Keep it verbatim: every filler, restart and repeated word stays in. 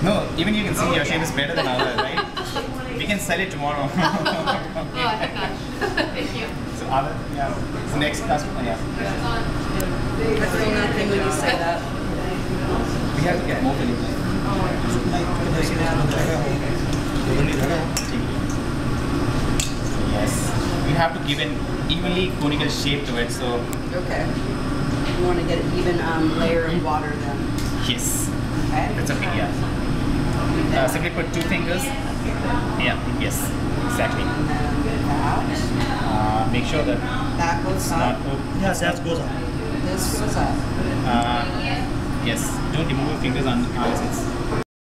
No, even you can see your shape is better than ours, right? We can sell it tomorrow. Oh, I think not. Thank you. So other, yeah. So next customer, yeah. I feel nothing when you say that. We have to get more filling. Yes. We have to give an evenly conical shape to it, so. Okay. You want to get an even um, layer of water then. Yes. Okay. That's okay, yeah. Uh, simply put two fingers. Yeah, yes, exactly. And then that. Uh, make sure that That goes not up. open. Yeah, that goes up. This goes up. Uh, yes, don't remove your fingers un unless it's